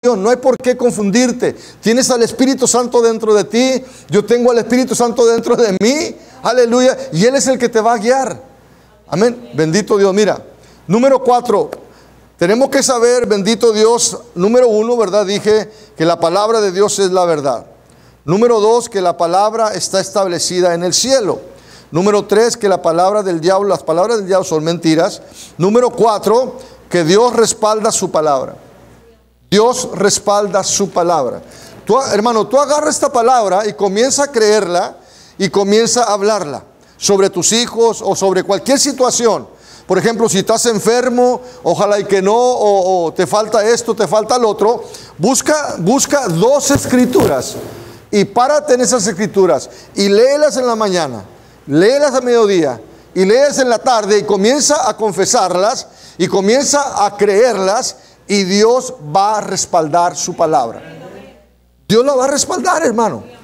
No hay por qué confundirte. Tienes al Espíritu Santo dentro de ti. Yo tengo al Espíritu Santo dentro de mí. Aleluya. Y Él es el que te va a guiar. Amén. Bendito Dios. Mira, número 4. Tenemos que saber, bendito Dios. Número 1, ¿verdad? Dije que la palabra de Dios es la verdad. Número 2, que la palabra está establecida en el cielo. Número 3, que la palabra del diablo, las palabras del diablo son mentiras. Número 4, que Dios respalda su palabra. Dios respalda su palabra. Hermano, tú agarra esta palabra y comienza a creerla y comienza a hablarla sobre tus hijos o sobre cualquier situación. Por ejemplo, si estás enfermo, ojalá y que no, o te falta esto, te falta lo otro, busca 2 escrituras y párate en esas escrituras y léelas en la mañana, léelas a mediodía y léelas en la tarde y comienza a confesarlas y comienza a creerlas. Y Dios va a respaldar su palabra. Dios la va a respaldar, hermano.